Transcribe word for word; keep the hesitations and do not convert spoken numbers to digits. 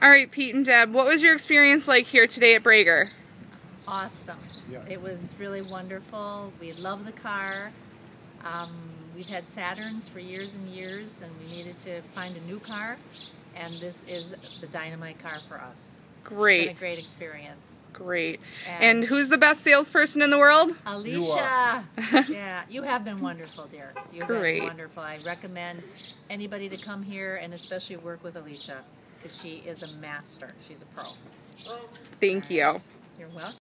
All right, Pete and Deb, what was your experience like here today at Braeger? Awesome. Yes. It was really wonderful. We love the car. Um, we've had Saturns for years and years, and we needed to find a new car, and this is the dynamite car for us. Great. It's been a great experience. Great. And, And who's the best salesperson in the world? Alicia. Yeah, you have been wonderful, dear. You've Great. been wonderful. I recommend anybody to come here and especially work with Alicia, because she is a master. She's a pro. Thank you. You're welcome.